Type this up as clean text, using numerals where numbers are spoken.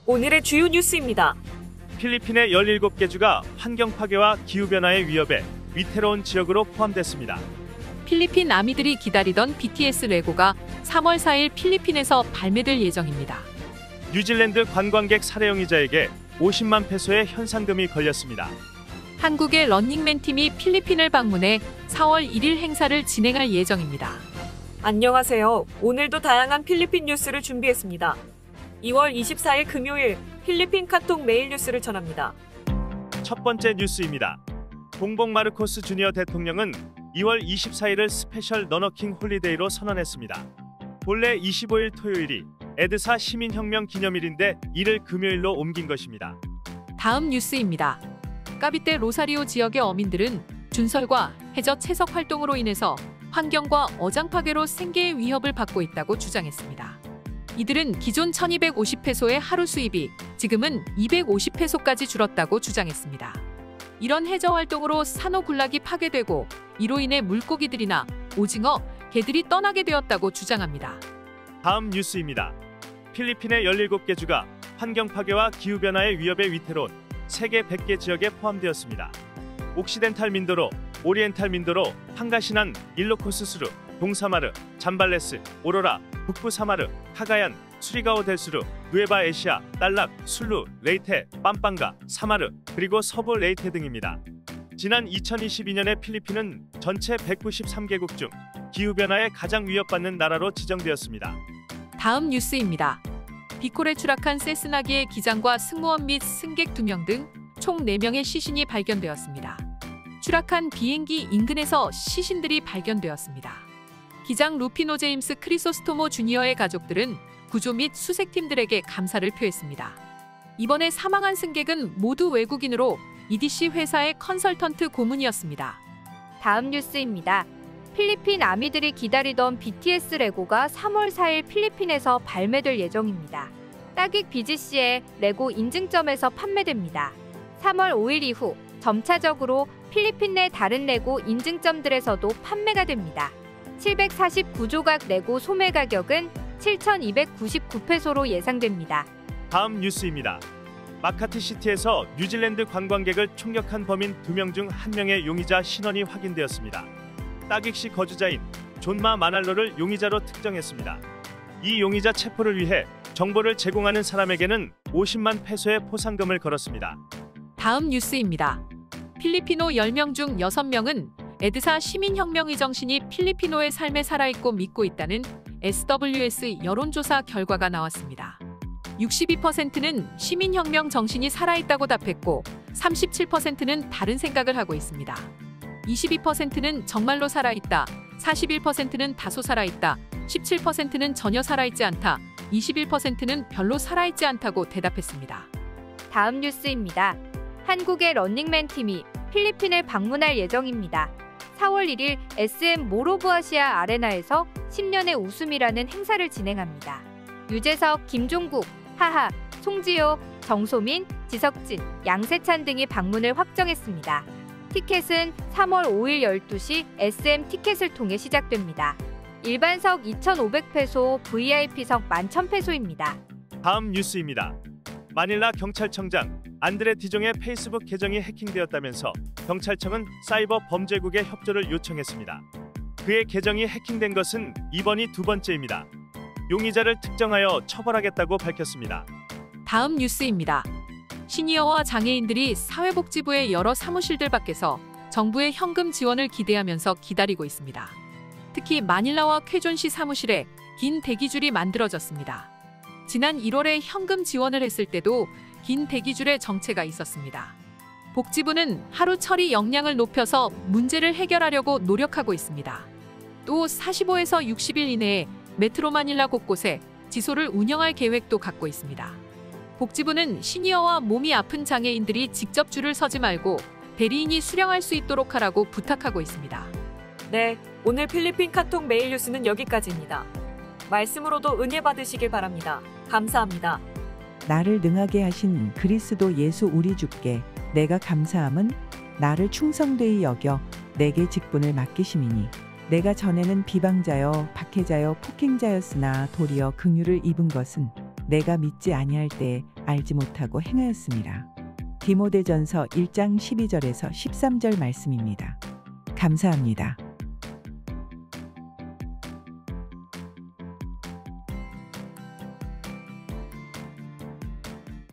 오늘의 주요 뉴스입니다. 필리핀의 17개 주가 환경 파괴와 기후변화의 위협에 위태로운 지역으로 포함됐습니다. 필리핀 아미들이 기다리던 BTS 레고가 3월 4일 필리핀에서 발매될 예정입니다. 뉴질랜드 관광객 살해용의자에게 50만 페소의 현상금이 걸렸습니다. 한국의 런닝맨 팀이 필리핀을 방문해 4월 1일 행사를 진행할 예정입니다. 안녕하세요. 오늘도 다양한 필리핀 뉴스를 준비했습니다. 2월 24일 금요일 필리핀 카톡 메일 뉴스를 전합니다. 첫 번째 뉴스입니다. 봉봉 마르코스 주니어 대통령은 2월 24일을 스페셜 너너킹 홀리데이로 선언했습니다. 본래 25일 토요일이 에드사 시민혁명 기념일인데 이를 금요일로 옮긴 것입니다. 다음 뉴스입니다. 까비떼 로사리오 지역의 어민들은 준설과 해저 채석 활동으로 인해서 환경과 어장 파괴로 생계의 위협을 받고 있다고 주장했습니다. 이들은 기존 1250페소의 하루 수입이 지금은 250페소까지 줄었다고 주장했습니다. 이런 해저 활동으로 산호 군락이 파괴되고 이로 인해 물고기들이나 오징어, 개들이 떠나게 되었다고 주장합니다. 다음 뉴스입니다. 필리핀의 17개 주가 환경 파괴와 기후변화의 위협에 위태로운 세계 100개 지역에 포함되었습니다. 옥시덴탈 민도로, 오리엔탈 민도로, 판가시난, 일로코스 수르, 동사마르, 잠발레스, 오로라, 북부 사마르, 카가얀, 수리가오 델수르, 누에바 에시아, 딸락, 술루, 레이테, 빰빵가, 사마르, 그리고 서부 레이테 등입니다. 지난 2022년에 필리핀은 전체 193개국 중 기후변화에 가장 위협받는 나라로 지정되었습니다. 다음 뉴스입니다. 비콜에 추락한 세스나기의 기장과 승무원 및 승객 2명 등 총 4명의 시신이 발견되었습니다. 추락한 비행기 인근에서 시신들이 발견되었습니다. 기장 루피노 제임스 크리소스토모 주니어의 가족들은 구조 및 수색팀들에게 감사를 표했습니다. 이번에 사망한 승객은 모두 외국인으로 EDC 회사의 컨설턴트 고문이었습니다. 다음 뉴스입니다. 필리핀 아미들이 기다리던 BTS 레고가 3월 4일 필리핀에서 발매될 예정입니다. 따객 BGC의 레고 인증점에서 판매됩니다. 3월 5일 이후 점차적으로 필리핀 내 다른 레고 인증점들에서도 판매가 됩니다. 749조각 레고 소매 가격은 7,299페소로 예상됩니다. 다음 뉴스입니다. 마카티시티에서 뉴질랜드 관광객을 총격한 범인 2명 중 1명의 용의자 신원이 확인되었습니다. 따객시 거주자인 존마 마날로를 용의자로 특정했습니다. 이 용의자 체포를 위해 정보를 제공하는 사람에게는 50만 페소의 포상금을 걸었습니다. 다음 뉴스입니다. 필리피노 10명 중 6명은 에드사 시민혁명의 정신이 필리피노의 삶에 살아있고 믿고 있다는 SWS 여론조사 결과가 나왔습니다. 62%는 시민혁명 정신이 살아있다고 답했고 37%는 다른 생각을 하고 있습니다. 22%는 정말로 살아있다, 41%는 다소 살아있다, 17%는 전혀 살아있지 않다, 21%는 별로 살아있지 않다고 대답했습니다. 다음 뉴스입니다. 한국의 런닝맨 팀이 필리핀을 방문할 예정입니다. 4월 1일 SM 모로브아시아 아레나에서 10년의 웃음이라는 행사를 진행합니다. 유재석, 김종국, 하하, 송지효, 정소민, 지석진, 양세찬 등이 방문을 확정했습니다. 티켓은 3월 5일 12시 SM 티켓을 통해 시작됩니다. 일반석 2,500페소, VIP석 11,000페소입니다. 다음 뉴스입니다. 마닐라 경찰청장 안드레 디종의 페이스북 계정이 해킹되었다면서 경찰청은 사이버 범죄국에 협조를 요청했습니다. 그의 계정이 해킹된 것은 이번이 두 번째입니다. 용의자를 특정하여 처벌하겠다고 밝혔습니다. 다음 뉴스입니다. 시니어와 장애인들이 사회복지부의 여러 사무실들 밖에서 정부의 현금 지원을 기대하면서 기다리고 있습니다. 특히 마닐라와 쾌존시 사무실에 긴 대기줄이 만들어졌습니다. 지난 1월에 현금 지원을 했을 때도 긴 대기줄의 정체가 있었습니다. 복지부는 하루 처리 역량을 높여서 문제를 해결하려고 노력하고 있습니다. 또 45에서 60일 이내에 메트로 마닐라 곳곳에 지소를 운영할 계획도 갖고 있습니다. 복지부는 시니어와 몸이 아픈 장애인들이 직접 줄을 서지 말고 대리인이 수령할 수 있도록 하라고 부탁하고 있습니다. 네, 오늘 필리핀 카톡 메일 뉴스는 여기까지입니다. 말씀으로도 은혜 받으시길 바랍니다. 감사합니다. 나를 능하게 하신 그리스도 예수 우리 주께 내가 감사함은 나를 충성되이 여겨 내게 직분을 맡기심이니 내가 전에는 비방자여 박해자여 폭행자였으나 도리어 긍휼을 입은 것은 내가 믿지 아니할 때에 알지 못하고 행하였음이라. 디모데전서 1장 12절에서 13절 말씀입니다. 감사합니다.